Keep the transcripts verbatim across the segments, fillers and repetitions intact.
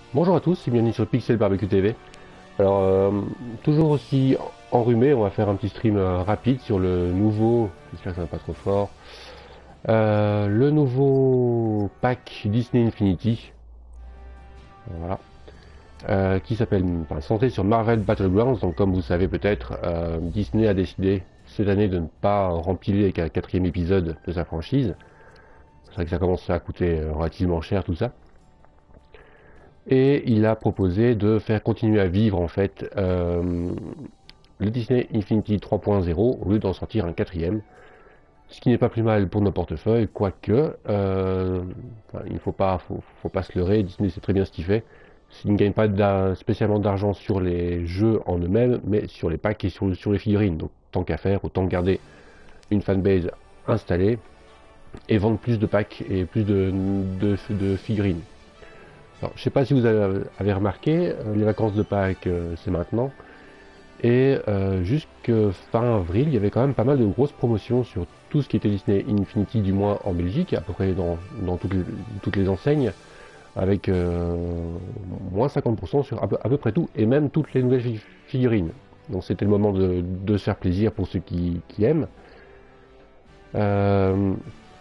Bonjour à tous et bienvenue sur Pixel Barbecue T V. Alors, euh, toujours aussi enrhumé, on va faire un petit stream euh, rapide sur le nouveau, j'espère que ça va pas trop fort, euh, le nouveau pack Disney Infinity, voilà, euh, qui s'appelle, enfin, centré sur Marvel Battlegrounds. Donc, comme vous savez peut-être, euh, Disney a décidé cette année de ne pas rempiler avec un quatrième épisode de sa franchise. C'est vrai que ça commence à coûter relativement cher tout ça. Et il a proposé de faire continuer à vivre en fait euh, le Disney Infinity trois point zéro au lieu d'en sortir un quatrième, ce qui n'est pas plus mal pour nos portefeuilles, quoique euh, enfin, il ne faut pas, faut, faut pas se leurrer, Disney sait très bien ce qu'il fait. Il ne gagne pas spécialement d'argent sur les jeux en eux-mêmes, mais sur les packs et sur, sur les figurines. Donc tant qu'à faire, autant garder une fanbase installée et vendre plus de packs et plus de, de, de figurines. Alors, je ne sais pas si vous avez remarqué, les vacances de Pâques, euh, c'est maintenant. Et euh, jusque fin avril, il y avait quand même pas mal de grosses promotions sur tout ce qui était Disney Infinity, du moins en Belgique, à peu près dans, dans toutes, les, toutes les enseignes, avec euh, moins cinquante pour cent sur à peu, à peu près tout, et même toutes les nouvelles figurines. Donc c'était le moment de, de se faire plaisir pour ceux qui, qui aiment. Euh,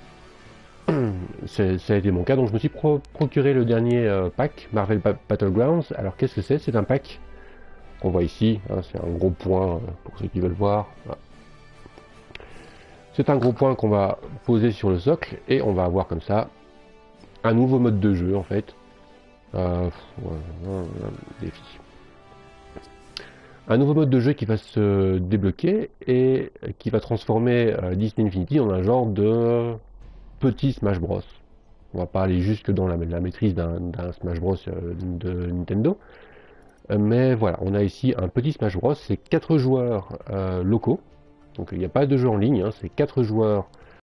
ça a été mon cas, donc je me suis pro procuré le dernier euh, pack, Marvel Battlegrounds. Alors qu'est-ce que c'est? C'est un pack qu'on voit ici, hein, c'est un gros point euh, pour ceux qui veulent voir. Voilà. C'est un gros point qu'on va poser sur le socle et on va avoir comme ça un nouveau mode de jeu en fait. Euh, ouais, défi. Un nouveau mode de jeu qui va se débloquer et qui va transformer euh, Disney Infinity en un genre de petit Smash Bros. On va pas aller jusque dans la, la maîtrise d'un Smash Bros euh, de Nintendo. Euh, mais voilà, on a ici un petit Smash Bros. C'est quatre joueurs euh, locaux. Donc il n'y a pas de jeu en ligne, hein, c'est quatre joueurs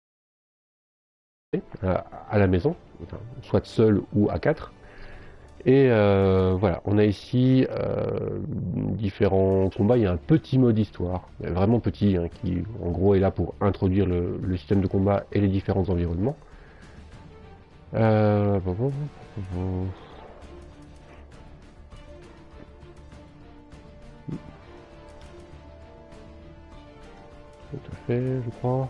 euh, à la maison, enfin, soit seul ou à quatre. Et euh, voilà, on a ici euh, différents combats. Il y a un petit mode histoire, vraiment petit, hein, qui en gros est là pour introduire le, le système de combat et les différents environnements. Euh... Tout à fait, je crois.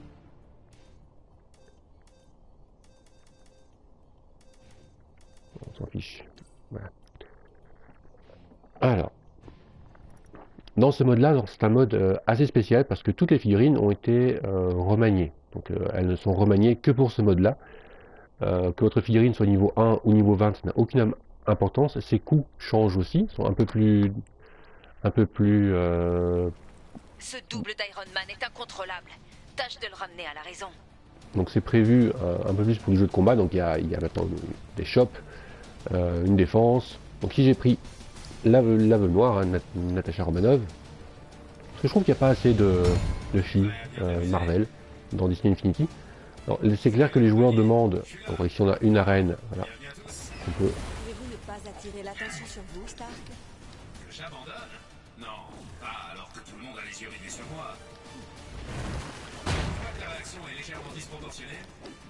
On s'en fiche. Voilà. Alors, dans ce mode-là, c'est un mode euh, assez spécial parce que toutes les figurines ont été euh, remaniées. Donc, euh, elles ne sont remaniées que pour ce mode-là. Euh, que votre figurine soit niveau un ou niveau vingt, ça n'a aucune importance. Ses coûts changent aussi, sont un peu plus, un peu plus. Euh... Ce double d'Iron Man est incontrôlable. Tâche de le ramener à la raison. Donc c'est prévu euh, un peu plus pour le jeu de combat. Donc il y a, il y a maintenant des shops, euh, une défense. Donc si j'ai pris la, la veuve noire, hein, Nat Natasha Romanoff, parce que je trouve qu'il n'y a pas assez de, de filles euh, Marvel dans Disney Infinity. C'est clair que les joueurs demandent. Donc ici on a une arène, voilà. On peut. Pouvez-vous ne pas attirer l'attention sur vous, Stark? Que j'abandonne? Non, pas alors que tout le monde a les yeux rivés sur moi. Je crois que la réaction est légèrement disproportionnée.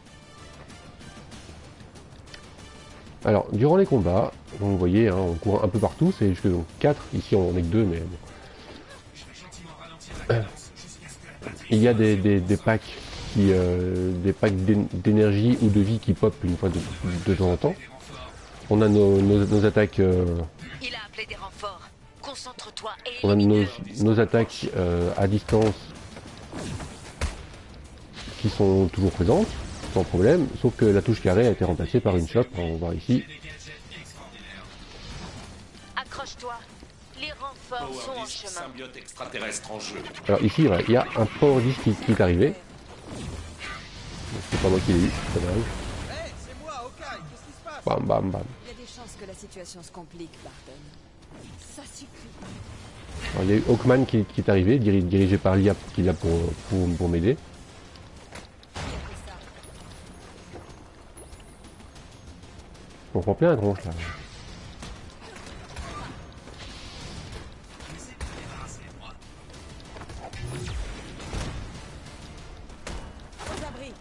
Alors, durant les combats, vous voyez, hein, on court un peu partout, c'est jusque donc quatre, ici on en est que deux, mais bon. Euh, il y a des, des, des packs qui, euh, des packs d'énergie ou de vie qui pop une fois de, de temps en temps. On a nos, nos, nos attaques. Euh, Il a appelé des renforts. Concentre-toi et on a nos, nos attaques euh, à distance qui sont toujours présentes, sans problème, sauf que la touche carré a été remplacée par une shop, on va voir ici. Accroche-toi. Les renforts sont en chemin. Symbiote extraterrestre en jeu. Alors ici, voilà, il y a un Power Disc qui, qui est arrivé. C'est pas moi qui l'ai eu, c'est dommage. Hey, c'est moi, Hawkeye, qu'est-ce qui se passe? Bam bam bam. Il y a des chances que la situation se complique, Barton. Ça suffit. Alors, il y a eu Hawkman qui, qui est arrivé, dirigé, dirigé par Lia, qui est là pour, pour, pour m'aider. On prend plein de tronches là. Aux abris.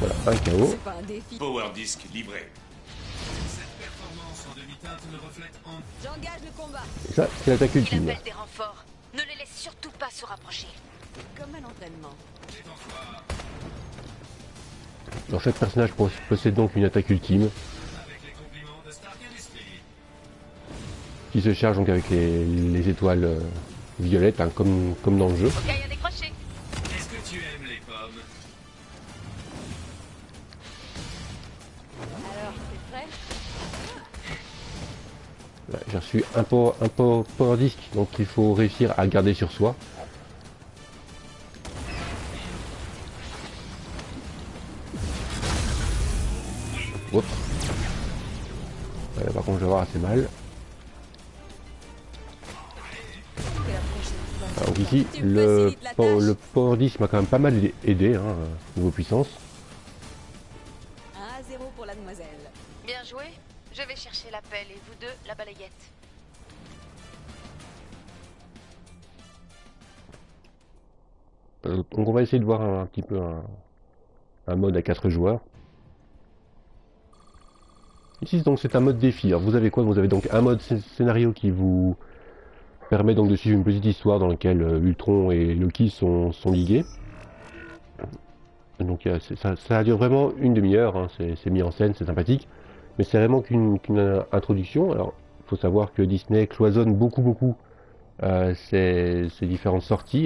Voilà, un K O. C'est pas un défi. Power Disc livré. Cette performance en demi-teinte me reflète en... J'engage le combat. Et ça, c'est l'attaque Il ultime. appelle des renforts. Ne les laisse surtout pas se rapprocher. Comme à l'entraînement. Alors chaque personnage possède donc une attaque ultime. Avec les compliments de Stark Industries. Qui se charge donc avec les, les étoiles euh, violettes, hein, comme, comme dans le jeu. Ok, à décrocher. Est-ce que tu aimes les pommes? Alors, t'es prêt? Là, j'ai reçu un power, un power, power disc, donc il faut réussir à le garder sur soi. Oups. Ouais, par contre je vais avoir assez mal. Alors ici, le, po- le power disc m'a quand même pas mal aidé, hein, niveau puissance. un à zéro pour la demoiselle. Bien joué. Je vais chercher la pelle et vous deux, la balayette. Euh, donc on va essayer de voir un, un petit peu un, un mode à quatre joueurs. Ici donc c'est un mode défi. Alors vous avez quoi? Vous avez donc un mode scénario qui vous permet donc de suivre une petite histoire dans laquelle euh, Ultron et Loki sont, sont ligués. Donc euh, ça, ça dure vraiment une demi-heure, hein. C'est mis en scène, c'est sympathique. Mais c'est vraiment qu'une qu'une introduction. Alors il faut savoir que Disney cloisonne beaucoup beaucoup euh, ses, ses différentes sorties.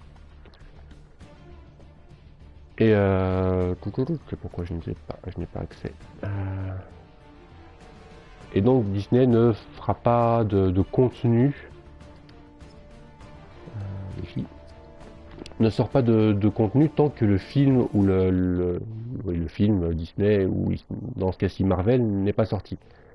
Et euh, c'est pourquoi je ne sais pas, je n'ai pas accès. Euh, et donc Disney ne fera pas de, de contenu, euh, ne sort pas de, de contenu tant que le film ou le, le, oui, le film Disney ou dans ce cas-ci Marvel n'est pas sorti.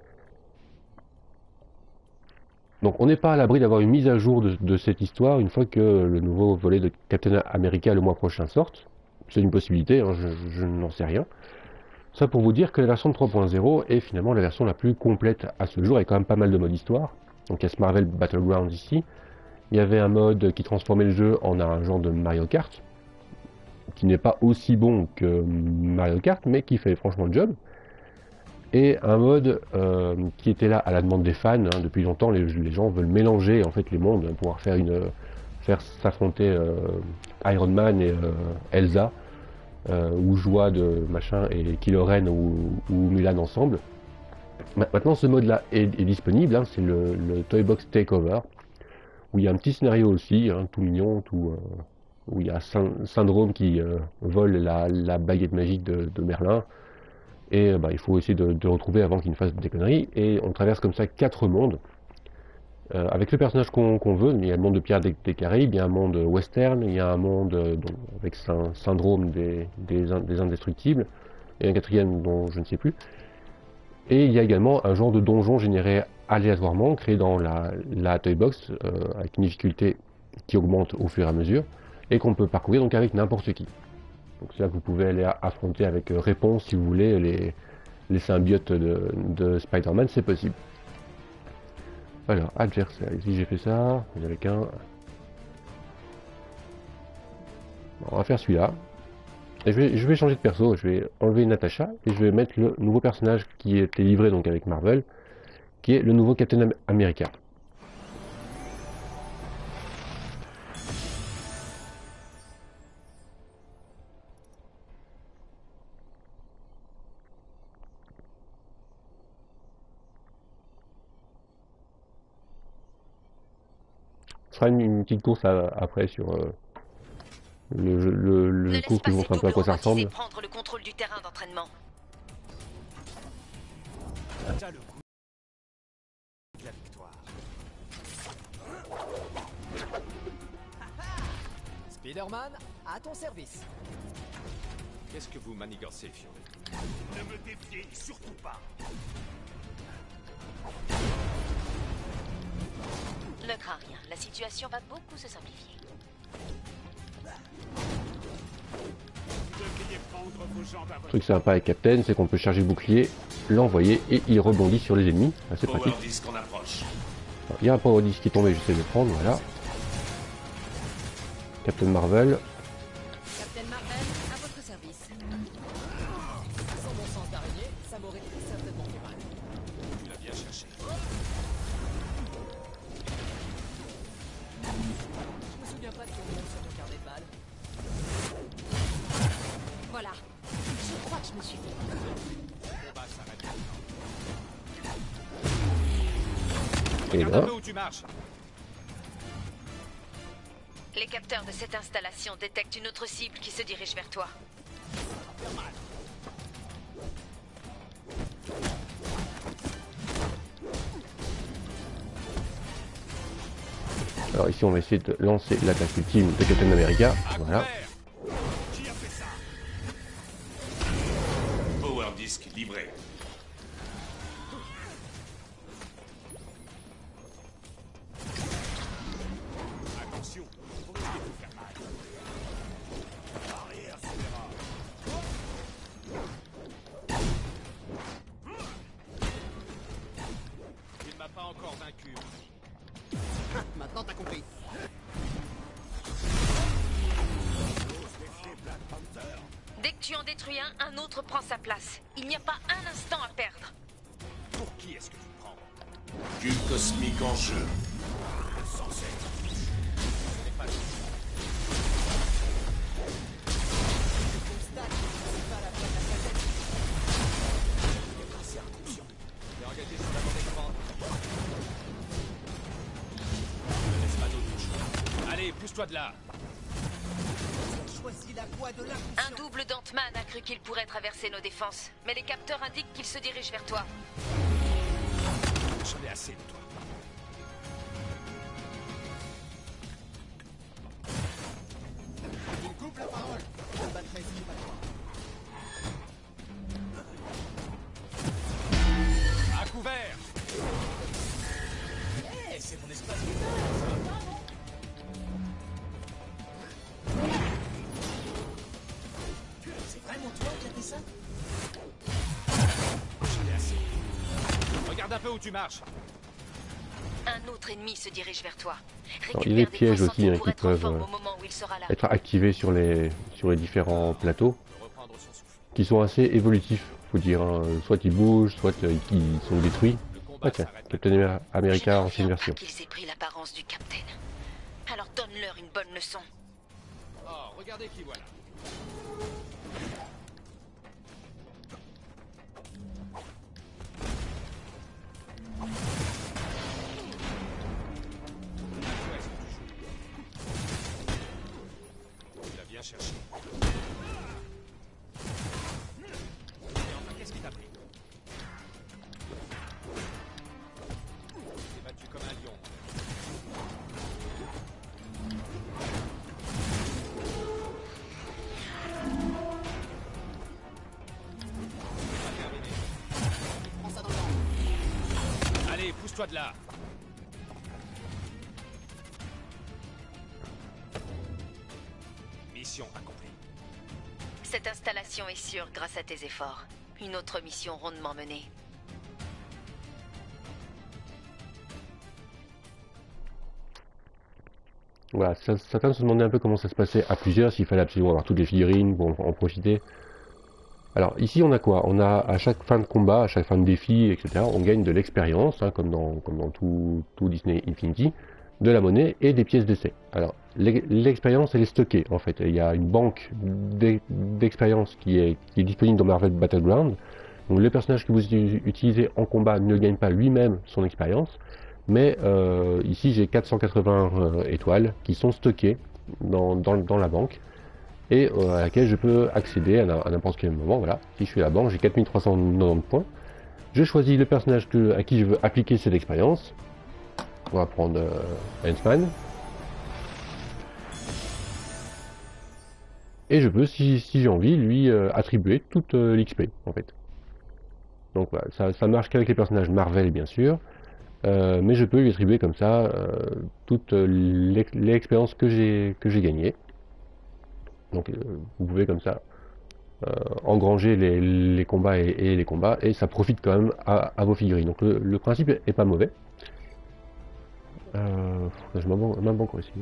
Donc on n'est pas à l'abri d'avoir une mise à jour de, de cette histoire une fois que le nouveau volet de Captain America le mois prochain sorte. C'est une possibilité, hein, je, je n'en sais rien. Ça pour vous dire que la version de trois point zéro est finalement la version la plus complète à ce jour, avec quand même pas mal de modes histoire. Donc il y a ce Marvel Battlegrounds ici. Il y avait un mode qui transformait le jeu en un genre de Mario Kart, qui n'est pas aussi bon que Mario Kart, mais qui fait franchement le job. Et un mode euh, qui était là à la demande des fans, hein, depuis longtemps, les, les gens veulent mélanger en fait les mondes, pour pouvoir faire une faire s'affronter euh, Iron Man et euh, Elsa, euh, ou Joie de machin et Kylo Ren ou, ou Mulan ensemble. Maintenant ce mode là est, est disponible, hein, c'est le, le Toy Box Takeover, où il y a un petit scénario aussi, hein, tout mignon, tout, euh, où il y a Syndrome qui euh, vole la, la baguette magique de, de Merlin, et bah, il faut essayer de, de retrouver avant qu'il ne fasse des conneries, et on traverse comme ça quatre mondes, euh, avec le personnage qu'on qu'on veut. Il y a le monde de Pirates des, des Caraïbes, il y a un monde western, il y a un monde euh, donc, avec un Syndrome des, des, des Indestructibles, et un quatrième dont je ne sais plus. Et il y a également un genre de donjon généré aléatoirement, créé dans la, la Toy Box, euh, avec une difficulté qui augmente au fur et à mesure, et qu'on peut parcourir donc avec n'importe qui. Donc c'est là que vous pouvez aller affronter avec euh, réponse, si vous voulez, les, les symbiotes de, de Spider-Man, c'est possible. Alors, adversaire, ici j'ai fait ça, il n'y avait qu'un. Bon, on va faire celui-là. Et je vais, je vais changer de perso, je vais enlever Natasha et je vais mettre le nouveau personnage qui était livré donc avec Marvel, qui est le nouveau Captain America. Ce sera une, une petite course à, après sur euh, le, le, le, le course que je vous montre un peu à quoi ça ressemble. Prendre le contrôle du terrain d'entraînement. T'as le coup de la victoire. Spider-Man, à ton service. Qu'est-ce que vous manigancez, Fury? Ne me défiez surtout pas. Ne crains rien, la situation va beaucoup se simplifier. Le truc sympa avec Captain, c'est qu'on peut charger le bouclier, l'envoyer et il rebondit sur les ennemis. C'est pratique. Alors, il y a un power disc qui est tombé, j'essaie de le prendre, voilà. Captain Marvel. Captain Marvel, à votre service. araignée, ça m'aurait très certainement fait mal. Tu l'as bien cherché. Je me souviens pas de ton nom sur ton carnet de balles. Voilà. Je crois que je me suis fait. Le combat s'arrête maintenant. Et Regarde un là, peu où tu marches. Les capteurs de cette installation détectent une autre cible qui se dirige vers toi. alors ici on va essayer de lancer l'attaque ultime de Captain America. À Voilà. couvert. Qui a fait ça? Power Disk livré. Attention, vous risquez de vous faire mal. Arrière, scélérat. Il m'a pas encore vaincu. Maintenant t'as compris. Dès que tu en détruis un, un autre prend sa place. Il n'y a pas un instant à perdre. Pour qui est-ce que tu te prends? Cube cosmique en jeu. Censé. Ce n'est pas le Constate que c'est pas la fin de la casette. Assez attention. T'es engagé sur la mauvaise pente. Ne laisse pas d'autre choix. Allez, pousse-toi de là. Choisis la voie de Un l'impulsion. double d'Ant-Man a cru qu'il pourrait traverser nos défenses, mais les capteurs indiquent qu'il se dirige vers toi. J'en ai assez de toi. Il coupe la parole. Je battrai si pas toi. À couvert. Eh, c'est mon espace. C'est vraiment toi qui as fait ça? J'en ai assez. Regarde un peu où tu marches. Un autre ennemi se dirige vers toi. Alors, il y a des Récupère pièges points aussi, hein, santé pour qui être en peuvent, forme euh, au moment où il sera là. être activés sur les sur les différents plateaux, Reprendre son souffle. qui sont assez évolutifs, faut dire. Hein. Soit ils bougent, soit euh, ils sont détruits. Le combat Ah tiens, s'arrête. Captain Amer- Je America ne ancienne reviens pas version. qu'ils aient pris l'apparence du Capitaine. Alors donne-leur une bonne leçon. Oh, regardez qui voilà. Tu l'as bien cherché. Et enfin, qu'est-ce qui t'a pris? Tu t'es battu comme un lion. C'est pas terminé. Prends ça dans le ventre. Allez, pousse-toi de là. Mission accomplie. Cette installation est sûre grâce à tes efforts. Une autre mission rondement menée. Voilà, ça- certains se demandaient un peu comment ça se passait à plusieurs, s'il fallait absolument avoir toutes les figurines pour en, en profiter. Alors ici on a quoi? On a à chaque fin de combat, à chaque fin de défi, et cetera, on gagne de l'expérience, hein, comme dans, comme dans tout, tout Disney Infinity, de la monnaie et des pièces d'essai. Alors l'e- l'expérience elle est stockée en fait. Il y a une banque d'e- d'expérience qui est, qui est disponible dans Marvel Battleground. Donc le personnage que vous u- utilisez en combat ne gagne pas lui-même son expérience, mais euh, ici j'ai quatre cent quatre-vingts euh, étoiles qui sont stockées dans, dans, dans la banque et euh, à laquelle je peux accéder à, na- à n'importe quel moment. Voilà, si je suis à la banque, j'ai quatre mille trois cent quatre-vingt-dix points. Je choisis le personnage que, à qui je veux appliquer cette expérience. On va prendre euh, Ant-Man. Et je peux, si, si j'ai envie, lui euh, attribuer toute euh, l'X P en fait. Donc voilà, ça, ça marche qu'avec les personnages Marvel bien sûr. Euh, mais je peux lui attribuer comme ça euh, toute euh, l'ex- l'expérience que j'ai que j'ai gagnée. Donc euh, vous pouvez comme ça euh, engranger les, les combats et, et les combats, et ça profite quand même à, à vos figurines. Donc le, le principe est pas mauvais. Euh, je m'en encore ici.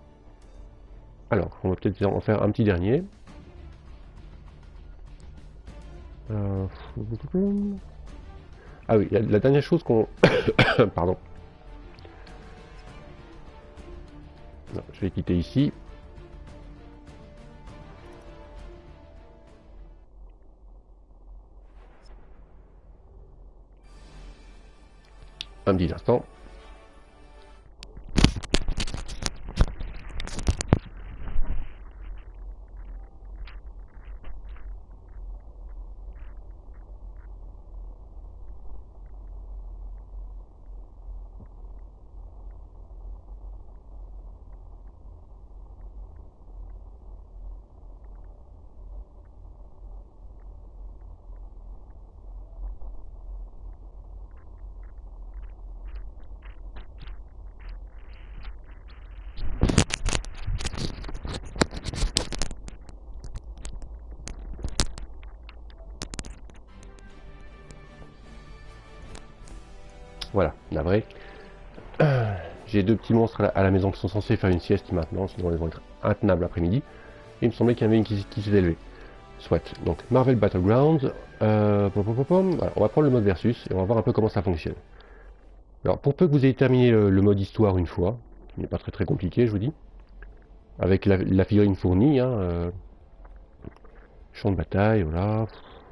Alors, on va peut-être en faire un petit dernier. Euh... Ah oui, la, la dernière chose qu'on... Pardon. Non, je vais quitter ici. Un petit instant. Voilà, navré. Euh, J'ai deux petits monstres à la, à la maison qui sont censés faire une sieste maintenant, sinon ils vont être intenables l'après-midi. Et il me semblait qu'il y en avait une qui, qui s'est élevée. Soit. Donc Marvel Battlegrounds. Euh, pom, pom, pom, pom. Voilà, on va prendre le mode versus et on va voir un peu comment ça fonctionne. Alors pour peu que vous ayez terminé le, le mode histoire une fois, qui n'est pas très très compliqué je vous dis, avec la, la figurine fournie, hein, euh, champ de bataille, voilà.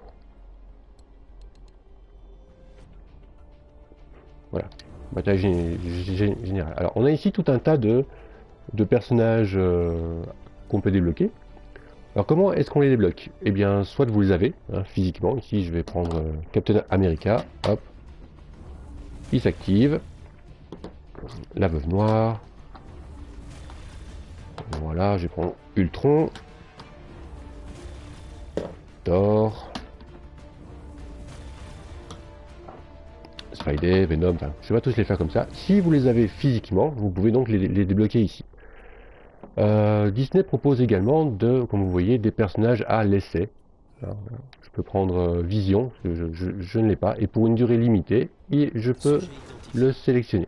Voilà, bataille gé gé générale. Alors on a ici tout un tas de, de personnages euh, qu'on peut débloquer. Alors comment est-ce qu'on les débloque? Eh bien soit vous les avez hein, physiquement, ici je vais prendre euh, Captain America, hop, il s'active, la Veuve Noire, voilà, je vais prendre Ultron, Thor, Friday, Venom, enfin, je vais pas tous les faire comme ça. Si vous les avez physiquement, vous pouvez donc les, les débloquer ici. Euh, Disney propose également, de, comme vous voyez, des personnages à l'essai. Je peux prendre euh, Vision, je, je, je ne l'ai pas, et pour une durée limitée, et je peux le sélectionner.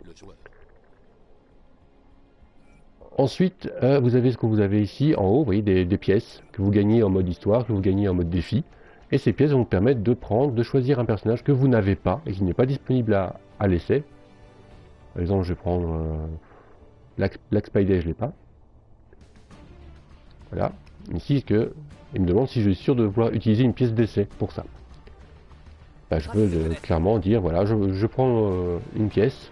Ensuite, euh, vous avez ce que vous avez ici en haut, vous voyez des, des pièces que vous gagnez en mode histoire, que vous gagnez en mode défi. Et ces pièces vont vous permettre de prendre, de choisir un personnage que vous n'avez pas et qui n'est pas disponible à, à l'essai. Par exemple, je vais prendre euh, Black, Black Spider, je l'ai pas. Voilà. Ici, que, il me demande si je suis sûr de vouloir utiliser une pièce d'essai pour ça. Bah, je peux euh, clairement dire, voilà, je, je prends euh, une pièce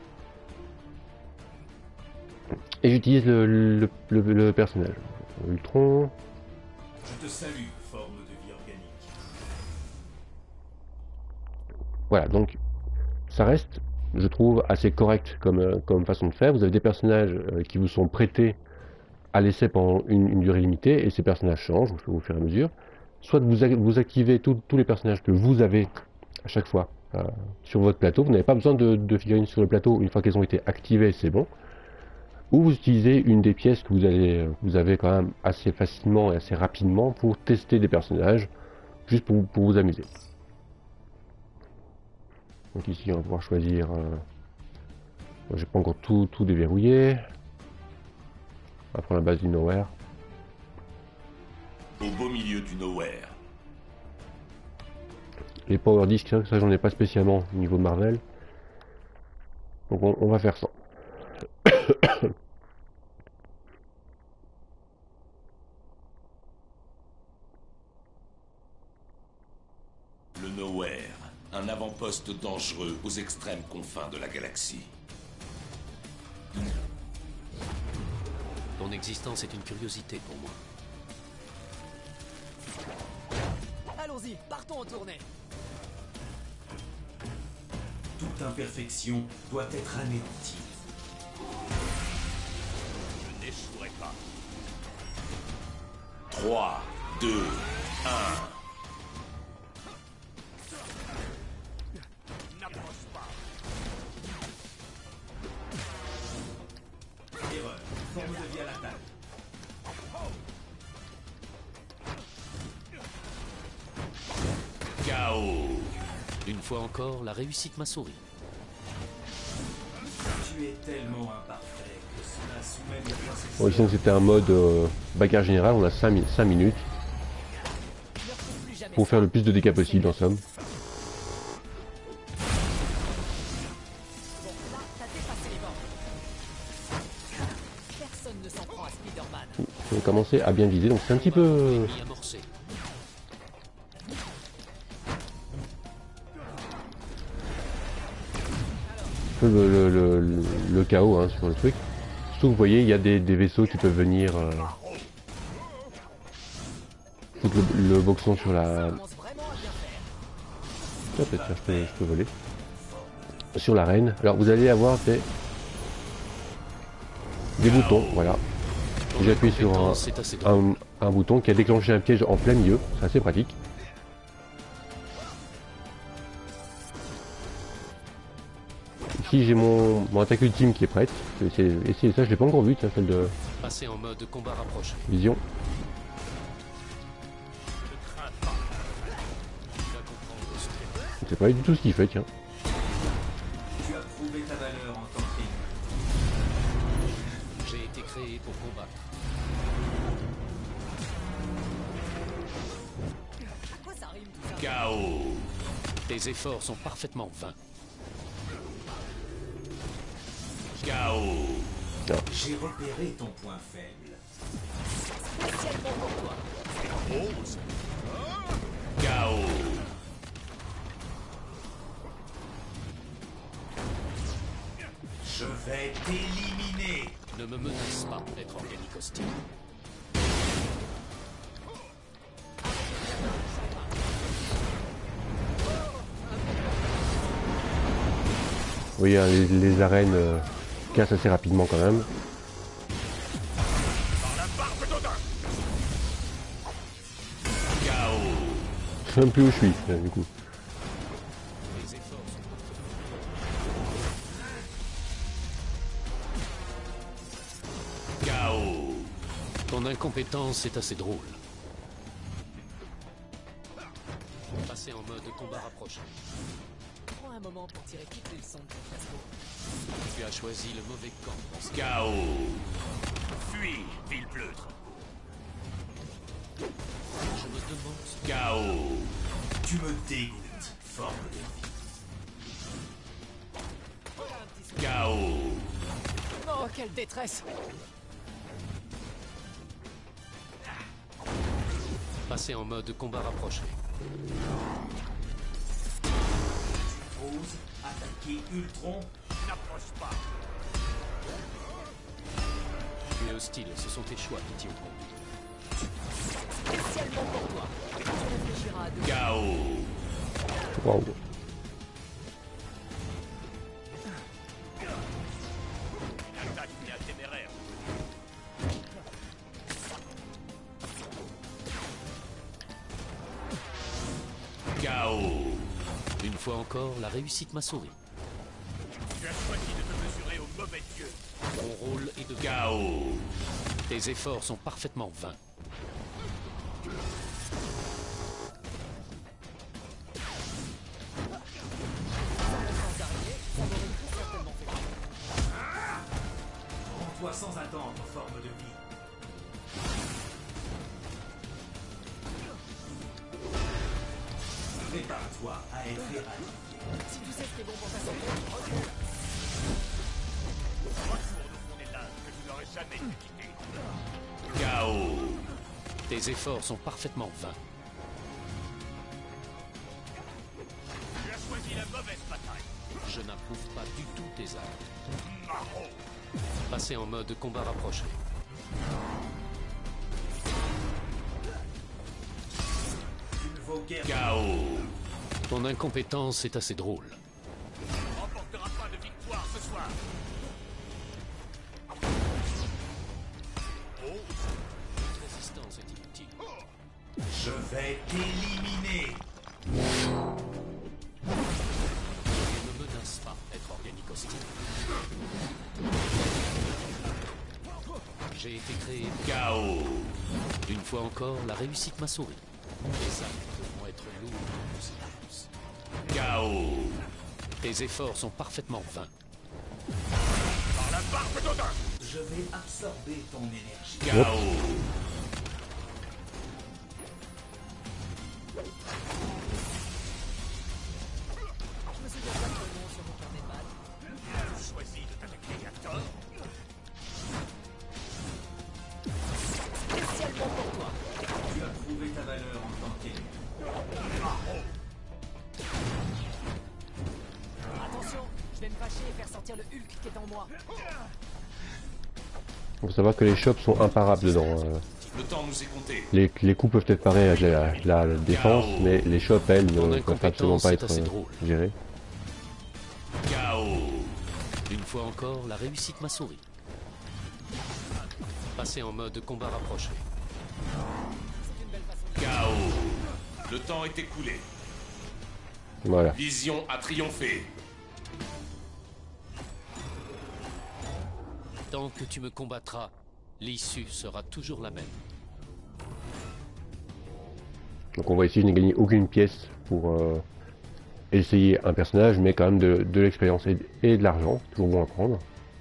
et j'utilise le, le, le, le personnage. Ultron. Je te salue, forme de vie organique. Voilà, donc ça reste, je trouve, assez correct comme, euh, comme façon de faire. Vous avez des personnages euh, qui vous sont prêtés à l'essai pendant une, une durée limitée, et ces personnages changent au fur et à mesure. Soit vous, vous activez tous les personnages que vous avez à chaque fois euh, sur votre plateau. Vous n'avez pas besoin de, de figurines sur le plateau, une fois qu'elles ont été activées, c'est bon. Ou vous utilisez une des pièces que vous, allez, vous avez quand même assez facilement et assez rapidement pour tester des personnages, juste pour, pour vous amuser. Donc ici on va pouvoir choisir, euh... j'ai pas encore tout, tout déverrouillé. On va prendre la base du Nowhere. Au beau milieu du Nowhere. Les Power Discs, ça j'en ai pas spécialement au niveau de Marvel. Donc on, on va faire ça. Le Nowhere, un avant-poste dangereux aux extrêmes confins de la galaxie. Ton existence est une curiosité pour moi. Allons-y, partons en tournée. Toute imperfection doit être anéantie. Je n'échouerai pas. trois, deux, un. N'approche pas. Erreur. Forme de vie à l'attaque. K O. Une fois encore, la réussite m'a souri. Tu es tellement imparfait que cela soumet mes processus. Bon, ici c'était un mode euh, bagarre générale, on a cinq minutes. Ne repousse plus jamais. pour faire le plus de dégâts possible en somme. On va commencer à bien viser, donc c'est un petit peu... Le, le, le, le, le chaos hein, sur le truc. Surtout vous voyez il y a des, des vaisseaux qui peuvent venir euh, foutre le, le boxon sur la... Ah, peut-être je peux, je peux voler. Sur l'arène. Alors vous allez avoir des, des boutons, voilà. J'ai appuyé sur un, un, un bouton qui a déclenché un piège en plein milieu, c'est assez pratique. Ici j'ai mon, mon attaque ultime qui est prête. Je vais essayer ça, je l'ai pas encore vu, ça, celle de passer en mode combat rapproché. Vision. Je sais pas du tout ce qu'il fait, tiens. Tu as prouvé ta valeur en tant que... J'ai été créé pour combattre. K O. Tes efforts sont parfaitement vains. K O. J'ai repéré ton point faible. Spécialement pour toi. K O. Je vais t'éliminer. Ne me menace pas d'être organique hostile. Oui, les, les arènes euh, cassent assez rapidement quand même. Je sais même plus où je suis, là, du coup. K O. Ton incompétence est assez drôle. Passer en mode combat rapproché. Prends un moment pour tirer toutes les leçons de ton fiasco. Tu as choisi le mauvais camp. K O. Fuis, ville pleutre. Je me demande... K O. Tu me dégoûtes, forme de vie. K O. Oh, quelle détresse! Passer en mode combat rapproché. Ose attaquer Ultron. N'approche pas. Tu es hostile, ce sont tes choix qui t'y ont conduit. Spécialement pour toi. Tu réfléchiras à deux. K O. Waouh. Attaque bien téméraire. K O. Une fois encore, la réussite m'a sauvé. Tu as choisi de te mesurer au mauvais dieu. Mon rôle est de... K O. Tes efforts sont parfaitement vains. Rends-toi sans attendre, forme de vie. Prépare-toi à être éradiqué. Si tu sais ce qui est bon pour ta santé, recule. Retourne au fond des laves que tu n'aurais jamais dû quitter. K O. Tes efforts sont parfaitement vains. Tu as choisi la mauvaise bataille. Je n'approuve pas du tout tes armes. Marron. Passer en mode combat rapproché. Une vaut guère. K O. Ton incompétence est assez drôle. Tu ne remporteras pas de victoire ce soir. Résistance est inutile. Je vais t'éliminer. Ne me menace pas d'être organique hostile. J'ai été créé... K O. Une fois encore, la réussite m'a sauvé. Les armes devront être lourdes de conséquences. K O. Tes efforts sont parfaitement vains. Par la barbe d'Odin. Je vais absorber ton énergie. K O. uniquement pour toi. Tu as prouvé ta valeur en tant qu'élu. Attention, je vais me fâcher et faire sortir le Hulk qui est en moi. Il faut savoir que les shops sont imparables dedans. euh. Le temps nous est compté. Les, les coups peuvent être parés à la, la- la défense, mais les shops, elles, Ton ne peuvent absolument incompétence pas est être assez euh, drôle. gérées. K O. Une fois encore, la réussite m'a souri. Passer en mode combat rapproché. K O. Le temps est écoulé. Voilà. Vision a triomphé. Tant que tu me combattras, l'issue sera toujours la même. Donc on voit ici, je n'ai gagné aucune pièce pour euh, essayer un personnage, mais quand même de, de l'expérience et, et de l'argent, toujours bon à prendre.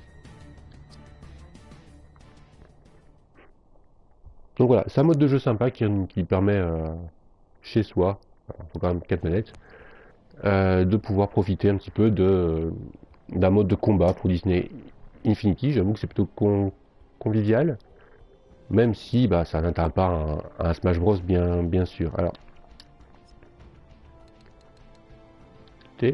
Donc voilà, c'est un mode de jeu sympa qui, qui permet euh, chez soi, il faut quand même quatre manettes, euh, de pouvoir profiter un petit peu de d'un mode de combat pour Disney Infinity. J'avoue que c'est plutôt con, convivial, même si bah, ça n'atteint pas un, un Smash Bros bien, bien sûr. Alors, T.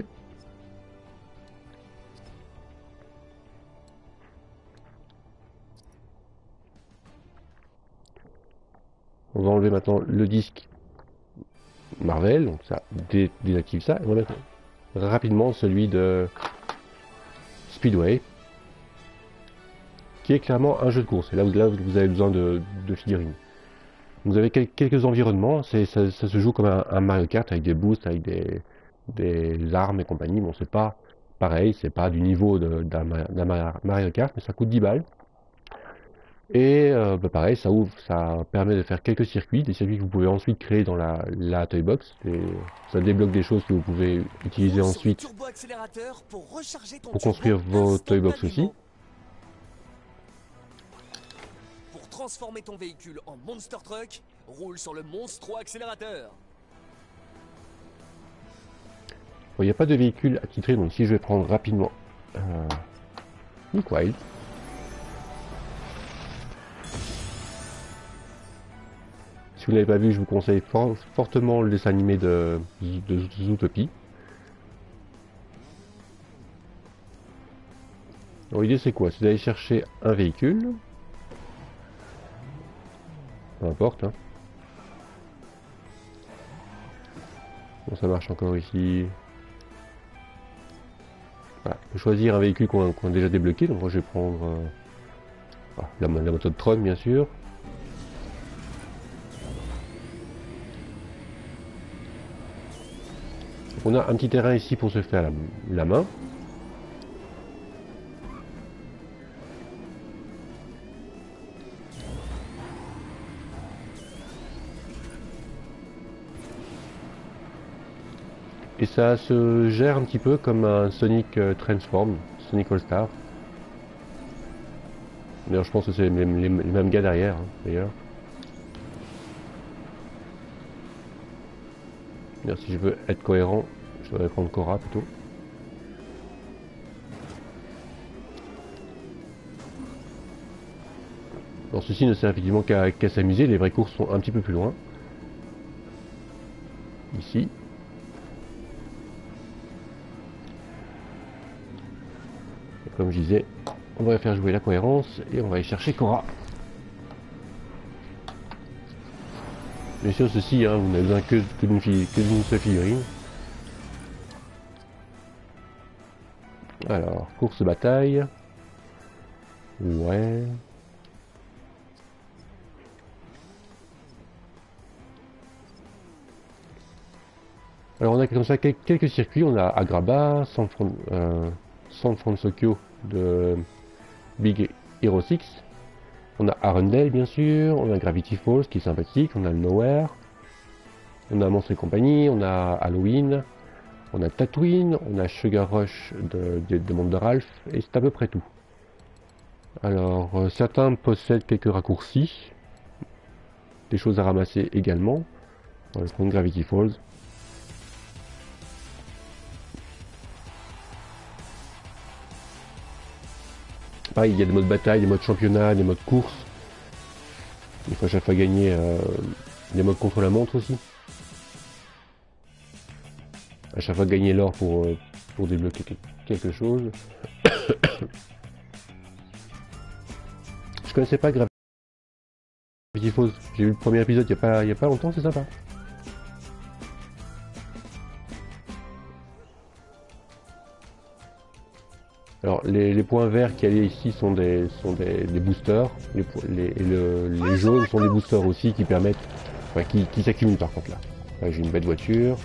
On va enlever maintenant le disque Marvel, donc ça dé désactive ça, et on va mettre rapidement celui de Speedway, qui est clairement un jeu de course. Et là, vous, là, vous avez besoin de, de figurines. Vous avez quel quelques environnements, ça, ça se joue comme un, un Mario Kart avec des boosts, avec des, des armes et compagnie. Bon, c'est pas pareil, c'est pas du niveau d'un Mario Kart, mais ça coûte dix balles. Et euh, bah pareil, ça ouvre, ça permet de faire quelques circuits, des circuits que vous pouvez ensuite créer dans la, la Toy Box. Et ça débloque des choses que vous pouvez utiliser ensuite pour, recharger ton pour construire vos Toy Box aussi. Pour transformer ton véhicule en Monster Truck, roule sur le Monstro accélérateur. Bon, il n'y a pas de véhicule attitré, donc si je vais prendre rapidement euh, Nick Wilde. Si vous ne l'avez pas vu, je vous conseille for fortement le dessin animé de, de Zootopie. L'idée c'est quoi? C'est d'aller chercher un véhicule. Peu importe. Hein. Bon, ça marche encore ici. Voilà. On peut choisir un véhicule qu'on qu a déjà débloqué. Donc moi je vais prendre euh, ah, la, la moto de Tron bien sûr. On a un petit terrain ici pour se faire la, la main. Et ça se gère un petit peu comme un Sonic euh, Transform, Sonic All Star. D'ailleurs je pense que c'est les, les, les mêmes gars derrière, hein, d'ailleurs. D'ailleurs si je veux être cohérent, je devrais prendre Cora plutôt. Alors ceci ne sert effectivement qu'à qu'à s'amuser, les vraies courses sont un petit peu plus loin. Ici. Et comme je disais, on va faire jouer la cohérence et on va aller chercher Cora. Bien sûr ceci, hein, vous n'avez besoin que, que d'une seule figurine. Alors, course bataille. Ouais. Alors on a comme ça quelques circuits. On a Agrabah, San, Fran euh, San Francisco de Big Hero six. On a Arendelle bien sûr. On a Gravity Falls qui est sympathique. On a le Nowhere. On a Monstre et compagnie. On a Halloween. On a Tatooine, on a Sugar Rush de, de, de Monde de Ralph, et c'est à peu près tout. Alors, euh, certains possèdent quelques raccourcis, des choses à ramasser également. On va prendre Gravity Falls. Pareil, il y a des modes bataille, des modes championnat, des modes course. Il faut à chaque fois gagner euh, des modes contre la montre aussi. À chaque fois gagner l'or pour, euh, pour débloquer quelque chose. Je connaissais pas Gravity Falls. J'ai vu le premier épisode il y a pas, il y a pas longtemps, c'est sympa. Alors les, les points verts qu'il y a ici sont des, sont des, des boosters, les, les, et le, les jaunes sont des boosters aussi qui permettent, enfin qui, qui s'accumulent par contre là. Là j'ai une belle voiture.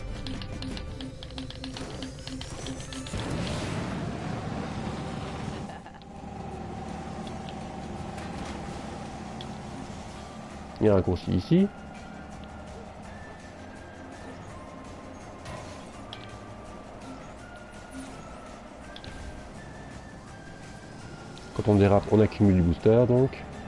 Il y a un raccourci ici. Quand on dérape, on accumule du booster donc.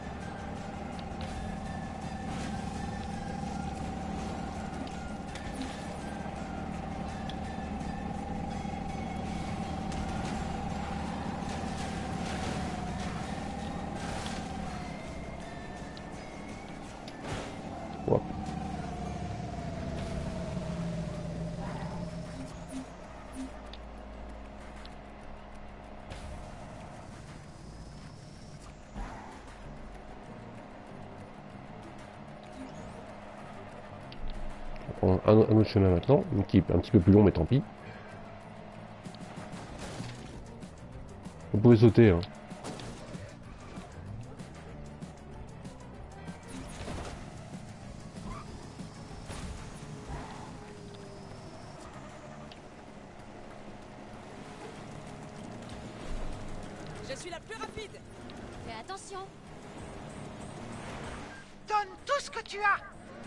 Hop. On prend un, un autre chemin maintenant, qui est un petit peu plus long mais tant pis. Vous pouvez sauter hein. Je suis la plus rapide. Fais attention. Donne tout ce que tu as.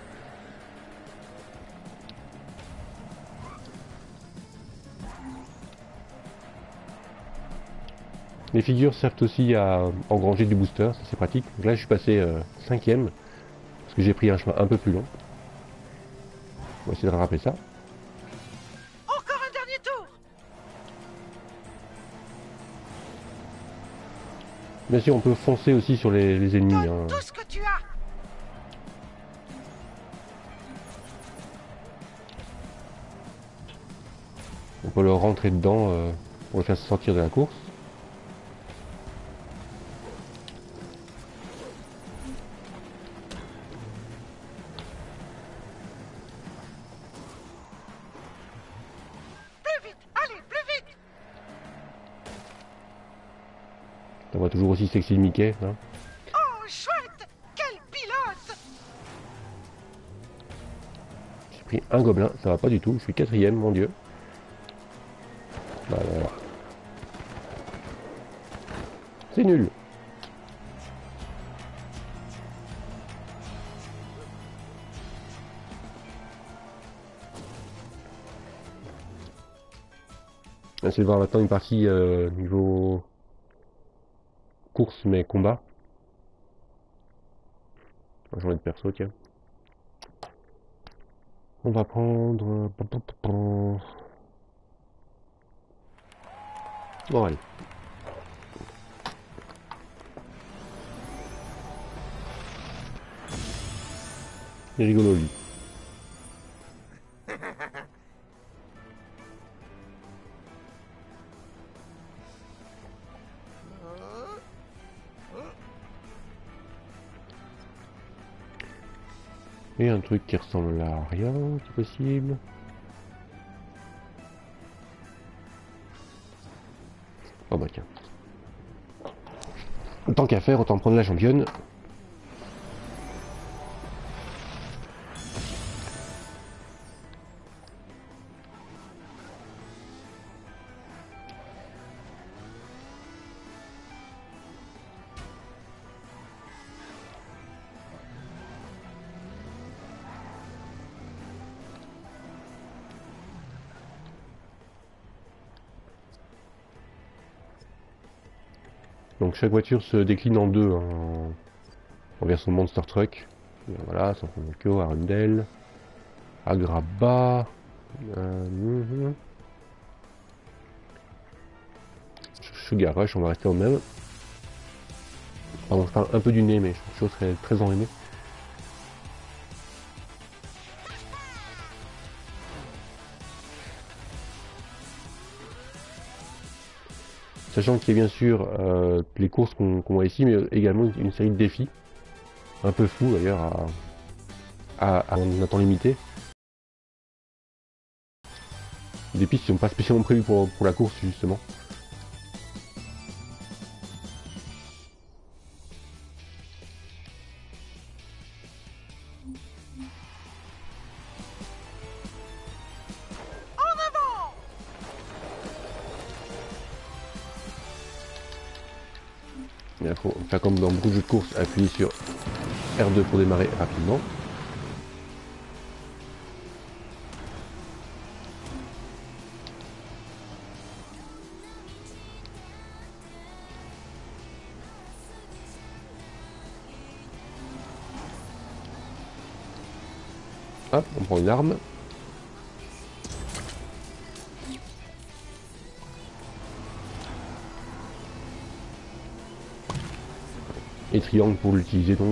Les figures servent aussi à engranger du booster, ça c'est pratique. Donc là je suis passé euh, cinquième, parce que j'ai pris un chemin un peu plus long. On va essayer de rattraper ça. Encore un dernier tour. Bien sûr on peut foncer aussi sur les, les ennemis. Donne Hein. tout ce que tu as. On peut leur rentrer dedans euh, pour le faire sortir de la course. Plus vite. Allez, plus vite. On voit toujours aussi sexy Mickey. Hein. Oh, chouette. Quel pilote. J'ai pris un gobelin, ça va pas du tout. Je suis quatrième, mon dieu. Voilà, voilà. C'est nul. On va essayer de voir maintenant une partie euh, niveau course mais combat. On va changer de perso, tiens. On va prendre... Bon, allez. Il est rigolo, lui. Et un truc qui ressemble à rien, si possible. Oh bah tiens. Tant qu'à faire, autant prendre la championne. Donc chaque voiture se décline en deux en, en version Monster Truck. Et voilà, San Francisco, Arundel, Agrabah. Euh, Sugar Rush, on va rester au même. Pardon, je parle un peu du nez, mais je suis très, très enrhumé. Sachant qu'il y a bien sûr euh, les courses qu'on qu'on voit ici, mais également une, une série de défis, un peu fous d'ailleurs, à, à, à un temps limité. Des pistes qui ne sont pas spécialement prévues pour, pour la course justement. Il faut faire comme dans beaucoup de jeux de course, appuyer sur R deux pour démarrer rapidement. Hop, on prend une arme. Et triangle pour l'utiliser donc.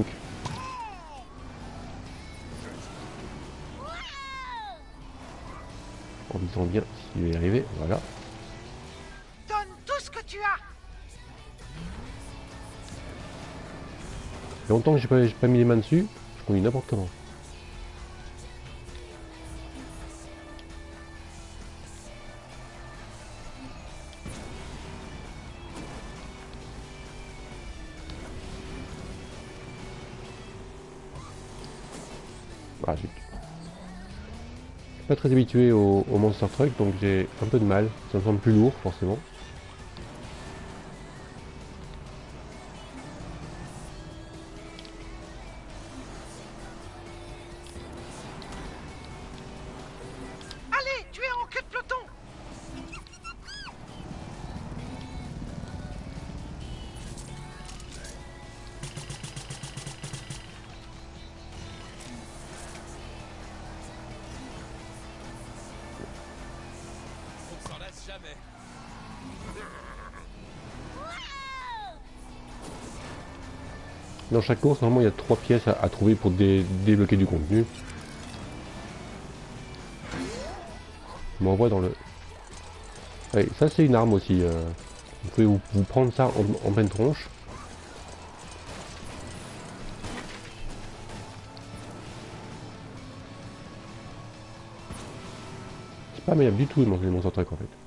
En visant bien s'il va y arriver, voilà. Donne tout ce que tu as. Il y a longtemps que j'ai pas, j'ai pas mis les mains dessus, je conduis n'importe comment. Ah, je suis pas très habitué au, au Monster Truck, donc j'ai un peu de mal. Ça me semble plus lourd, forcément. Allez, tu es en queue de peloton. On s'en lasse jamais. Dans chaque course, normalement, il y a trois pièces à, à trouver pour dé, débloquer du contenu. Je m'envoie dans le... Ouais, ça, c'est une arme aussi. Euh... Vous pouvez vous, vous prendre ça en, en pleine tronche. C'est pas meilleur du tout de manger les Monster Truck en fait.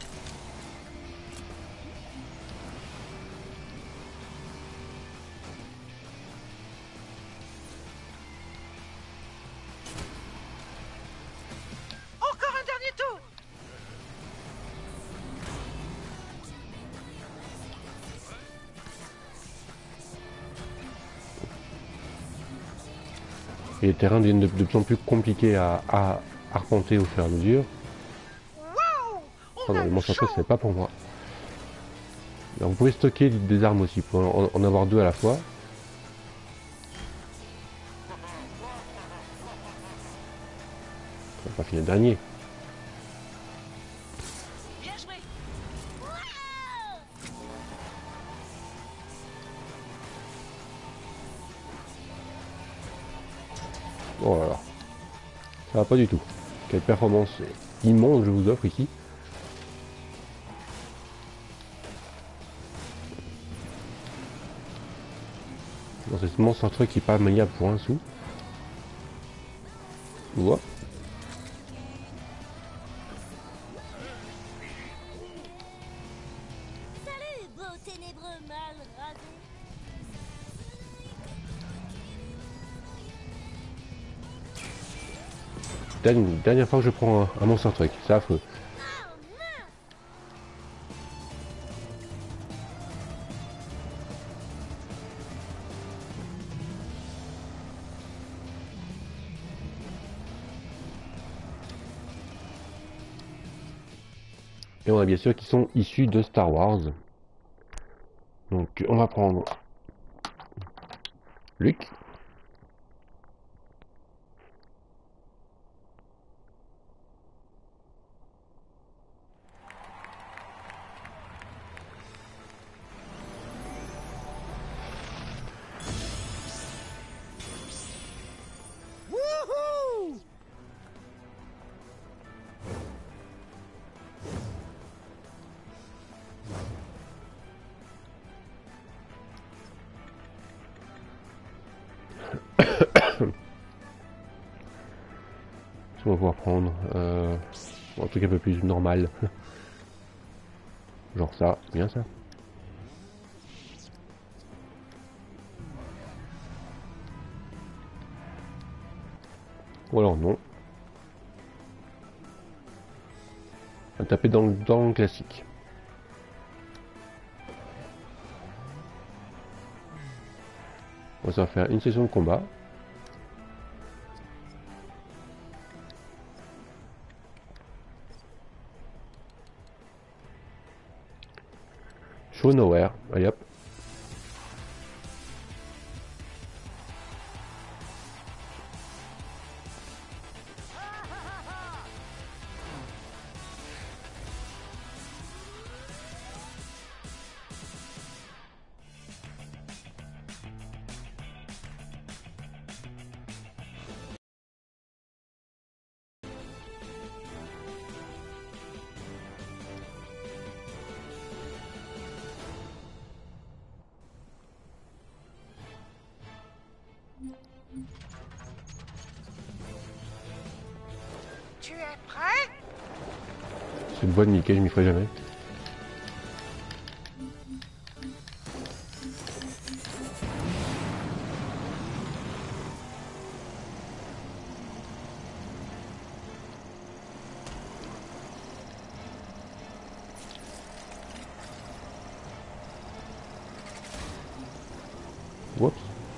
Encore un dernier tour. Et les terrains deviennent de, de plus en plus compliqués à, à arpenter au fur et à mesure. Waouh. Oh On non, a les le Monster chaud. Truck, c'est pas pour moi. Alors, vous pouvez stocker des armes aussi, pour en, en avoir deux à la fois. On va pas finir dernier. Bien joué. Oh là là. Ça va pas du tout. Quelle performance immonde je vous offre ici. Dans ce Monster Truck qui est pas maniable pour un sou. Voilà. Salut, beau ténébreux mal rasé. Dernière, dernière fois que je prends un, un Monster Truck, c'est affreux. Et on a bien sûr qui sont issus de Star Wars. Donc on va prendre Luke. Ce qu'on va pouvoir prendre euh, un truc un peu plus normal. Genre ça, c'est bien ça. Ou alors non. On va taper dans le, dans le classique. On va faire une session de combat. Show nowhere, allez hop. Tu es prêt? C'est une bonne nickel, je m'y ferai jamais. Oups.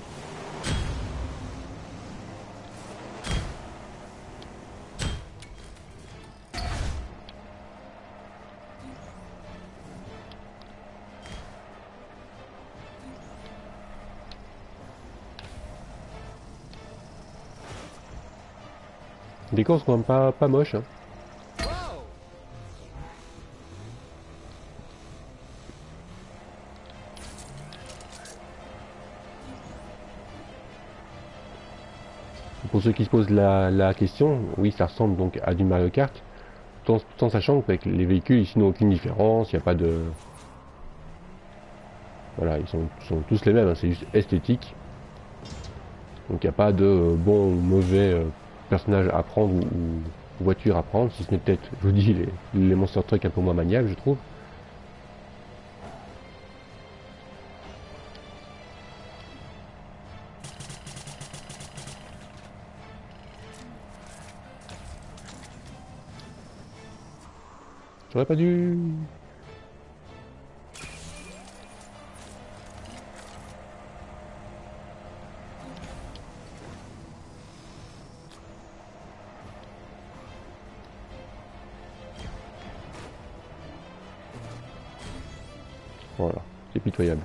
Le décor c'est quand même pas, pas moche. Hein. Pour ceux qui se posent la, la question, oui ça ressemble donc à du Mario Kart, tout en, tout en sachant qu'avec les véhicules ici n'ont aucune différence, il n'y a pas de... Voilà, ils sont, sont tous les mêmes, hein, c'est juste esthétique. Donc il n'y a pas de euh, bon ou mauvais euh, personnage à prendre ou, ou voiture à prendre, si ce n'est peut-être, je vous dis, les, les Monster Truck un peu moins maniables, je trouve. J'aurais pas dû... Voilà, c'est pitoyable.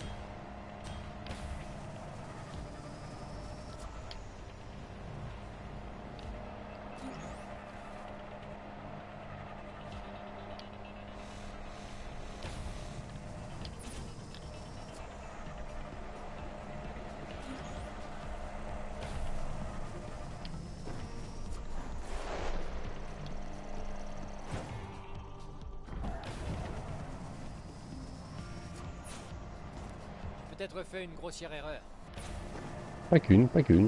Peut-être fait une grossière erreur. Pas qu'une, pas qu'une.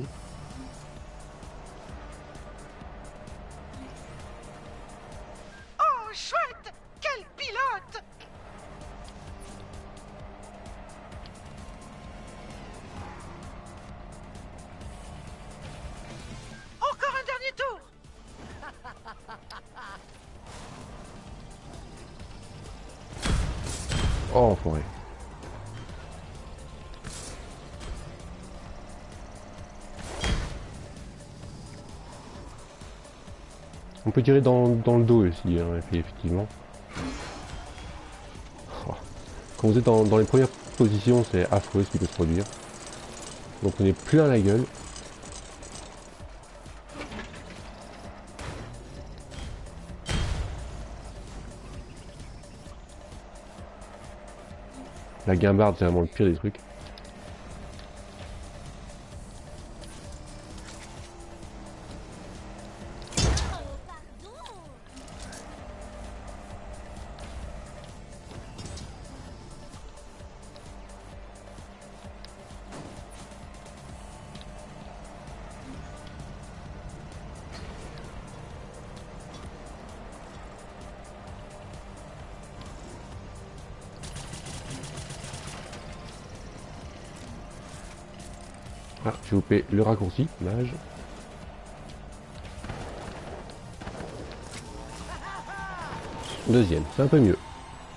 Oh, chouette! Quel pilote! Encore un dernier tour! Oh, enfoiré. On peut tirer dans, dans le dos aussi, hein, effectivement. Oh. Quand vous êtes dans, dans les premières positions, c'est affreux ce qui peut se produire. Donc on est plein la gueule. La guimbarde, c'est vraiment le pire des trucs. Ah, j'ai loupé le raccourci, dommage. Deuxième, c'est un peu mieux.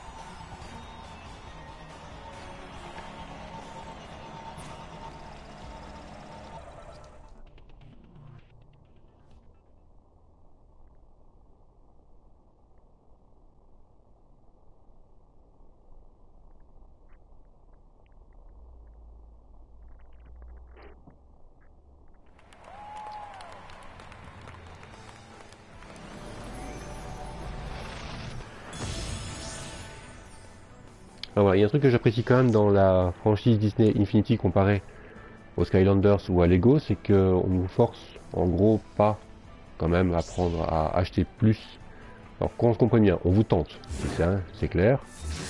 Alors voilà, il y a un truc que j'apprécie quand même dans la franchise Disney Infinity comparé aux Skylanders ou à Lego, c'est qu'on nous force en gros pas quand même à prendre à acheter plus. Alors qu'on se comprenne bien, on vous tente, c'est ça, c'est clair,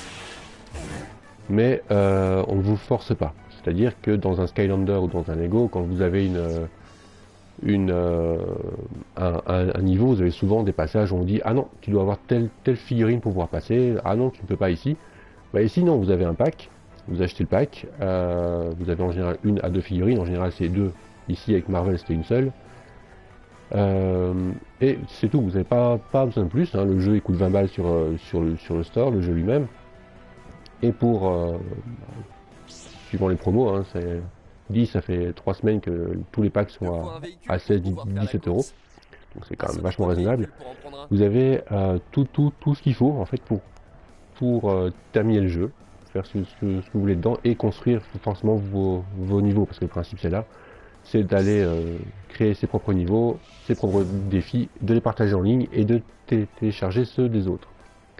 mais euh, on ne vous force pas. C'est-à-dire que dans un Skylander ou dans un Lego, quand vous avez une, une, euh, un, un, un niveau, vous avez souvent des passages où on dit ah non, tu dois avoir telle, telle figurine pour pouvoir passer, ah non, tu ne peux pas ici. Bah ici non, vous avez un pack, vous achetez le pack, euh, vous avez en général une à deux figurines, en général c'est deux, ici avec Marvel c'était une seule, euh, et c'est tout, vous n'avez pas, pas besoin de plus, hein. Le jeu il coûte vingt balles sur, euh, sur, le, sur le store, le jeu lui-même, et pour, euh, suivant les promos, hein, c'est dix, ça fait trois semaines que tous les packs sont à, à seize dix-sept euros, donc c'est quand même vachement raisonnable. Vous avez euh, tout, tout, tout ce qu'il faut en fait pour pour euh, terminer le jeu, faire ce, ce, ce que vous voulez dedans et construire forcément vos, vos niveaux, parce que le principe c'est là, c'est d'aller euh, créer ses propres niveaux, ses propres défis, de les partager en ligne et de télécharger ceux des autres.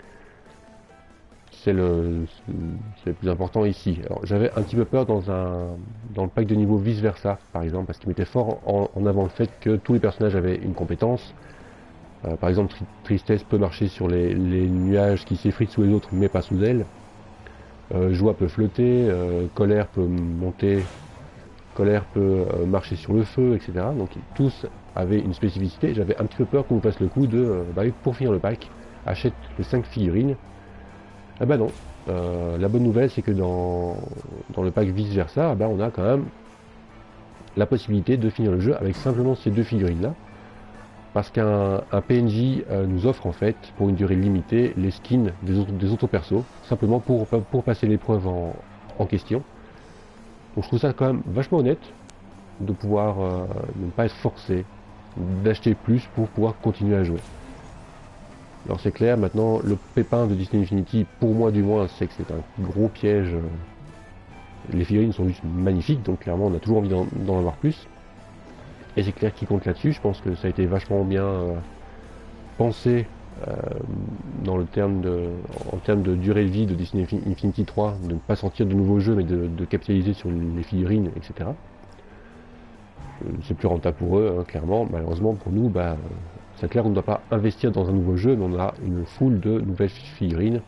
C'est le, le plus important ici. Alors j'avais un petit peu peur dans, un, dans le pack de niveau vice versa par exemple, parce qu'il mettait fort en, en avant le fait que tous les personnages avaient une compétence. Euh, par exemple, tri Tristesse peut marcher sur les, les nuages qui s'effritent sous les autres, mais pas sous elle. Euh, Joie peut flotter, euh, Colère peut monter, Colère peut euh, marcher sur le feu, et cetera. Donc tous avaient une spécificité. J'avais un petit peu peur qu'on vous fasse le coup de, euh, bah, pour finir le pack, achète les cinq figurines. Ah bah non. Euh, la bonne nouvelle, c'est que dans, dans le pack vice versa, bah, on a quand même la possibilité de finir le jeu avec simplement ces deux figurines-là. Parce qu'un P N J euh, nous offre en fait, pour une durée limitée, les skins des autres, des autres persos, simplement pour, pour passer l'épreuve en, en question. Donc je trouve ça quand même vachement honnête, de pouvoir euh, ne pas être forcé d'acheter plus pour pouvoir continuer à jouer. Alors c'est clair, maintenant, le pépin de Disney Infinity, pour moi du moins, c'est que c'est un gros piège. Les figurines sont juste magnifiques, donc clairement on a toujours envie d'en avoir plus. Et c'est clair qu'il compte là-dessus, je pense que ça a été vachement bien euh, pensé euh, dans le terme de, en termes de durée de vie de Disney Infinity trois, de ne pas sortir de nouveaux jeux mais de, de capitaliser sur les figurines, et cetera. C'est plus rentable pour eux, hein, clairement. Malheureusement pour nous, bah, c'est clair qu'on ne doit pas investir dans un nouveau jeu, mais on a une foule de nouvelles figurines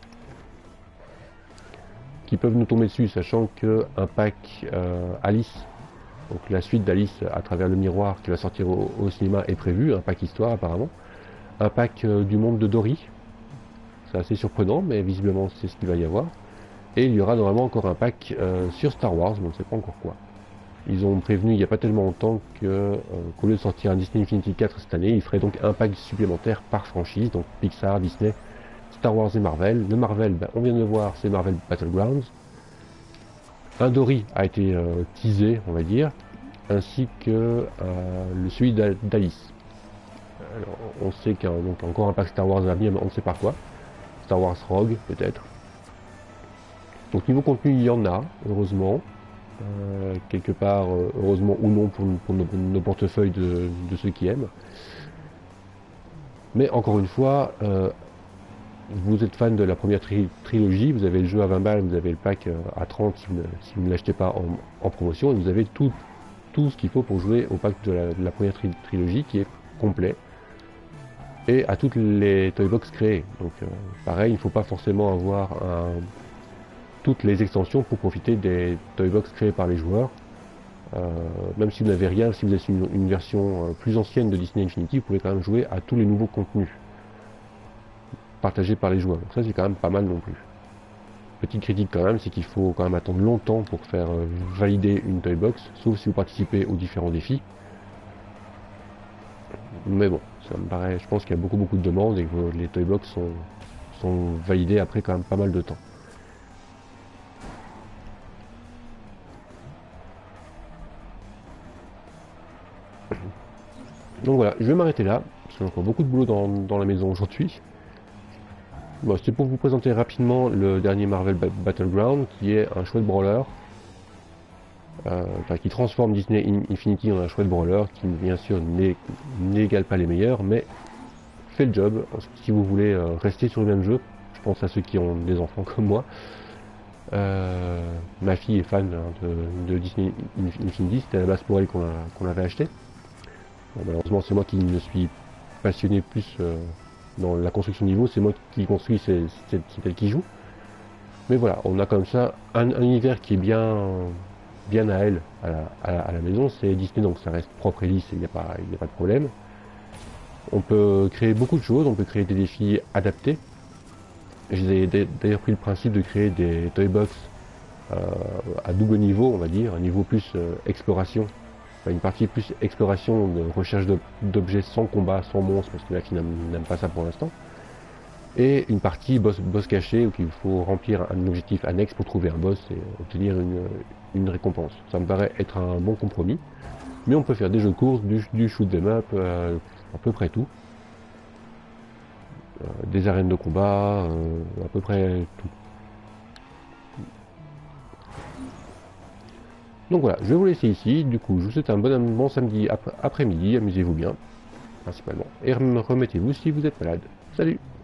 qui peuvent nous tomber dessus, sachant qu'un pack euh, Alice, donc la suite d'Alice à travers le miroir qui va sortir au, au cinéma est prévu, un pack histoire apparemment. Un pack euh, du monde de Dory, c'est assez surprenant mais visiblement c'est ce qu'il va y avoir. Et il y aura normalement encore un pack euh, sur Star Wars, mais on ne sait pas encore quoi. Ils ont prévenu il n'y a pas tellement longtemps que euh, qu'au lieu de sortir un Disney Infinity quatre cette année, ils feraient donc un pack supplémentaire par franchise, donc Pixar, Disney, Star Wars et Marvel. Le Marvel, ben, on vient de le voir, c'est Marvel Battlegrounds. Un Dory a été euh, teasé, on va dire, ainsi que euh, le celui d'Alice. Alors, on sait qu'il y a donc encore un pack Star Wars à venir, mais on ne sait pas quoi. Star Wars Rogue, peut-être. Donc niveau contenu, il y en a, heureusement. Euh, quelque part, euh, heureusement ou non, pour, pour nos, nos portefeuilles de, de ceux qui aiment. Mais encore une fois, euh, vous êtes fan de la première tri trilogie, vous avez le jeu à vingt balles, vous avez le pack à trente si vous ne, si vous ne l'achetez pas en, en promotion, et vous avez tout, tout ce qu'il faut pour jouer au pack de la, de la première tri trilogie qui est complet, et à toutes les Toybox créées. Donc euh, pareil, il ne faut pas forcément avoir un, toutes les extensions pour profiter des Toybox créées par les joueurs. Euh, même si vous n'avez rien, si vous êtes une, une version plus ancienne de Disney Infinity, vous pouvez quand même jouer à tous les nouveaux contenus partagé par les joueurs. Donc ça c'est quand même pas mal non plus. petite critique quand même, c'est qu'il faut quand même attendre longtemps pour faire euh, valider une toy box, sauf si vous participez aux différents défis. Mais bon, ça me paraît, je pense qu'il y a beaucoup beaucoup de demandes et que les toy box sont, sont validées après quand même pas mal de temps. Donc voilà, je vais m'arrêter là, parce qu'il y a encore beaucoup de boulot dans, dans la maison aujourd'hui. Bon, c'était pour vous présenter rapidement le dernier Marvel Battleground, qui est un chouette brawler, euh, enfin qui transforme Disney Infinity en un chouette brawler, qui bien sûr n'égale pas les meilleurs, mais fait le job. Si vous voulez euh, rester sur le même jeu, je pense à ceux qui ont des enfants comme moi. Euh, ma fille est fan hein, de, de Disney Infinity, c'était à la base pour elle qu'on qu'on l'avait acheté. Bon, malheureusement, c'est moi qui ne suis passionné plus euh, dans la construction de niveau, c'est moi qui construis, c'est elle qui joue. Mais voilà, on a comme ça un, un univers qui est bien, bien à elle, à la, à la, à la maison, c'est Disney, donc ça reste propre et lisse, il n'y a pas, il n'y a pas de problème. On peut créer beaucoup de choses, on peut créer des défis adaptés. J'ai d'ailleurs pris le principe de créer des toy box euh, à double niveau, on va dire, un niveau plus euh, exploration. Une partie plus exploration, de recherche d'objets sans combat, sans monstres, parce que la fille n'aime pas ça pour l'instant. Et une partie boss, boss caché, où il faut remplir un objectif annexe pour trouver un boss et obtenir une, une récompense. Ça me paraît être un bon compromis. Mais on peut faire des jeux de course, du, du shoot them up, euh, à peu près tout. Euh, des arènes de combat, euh, à peu près tout. Donc voilà, je vais vous laisser ici, du coup je vous souhaite un bon, bon samedi après-midi, amusez-vous bien, principalement, et remettez-vous si vous êtes malade. Salut!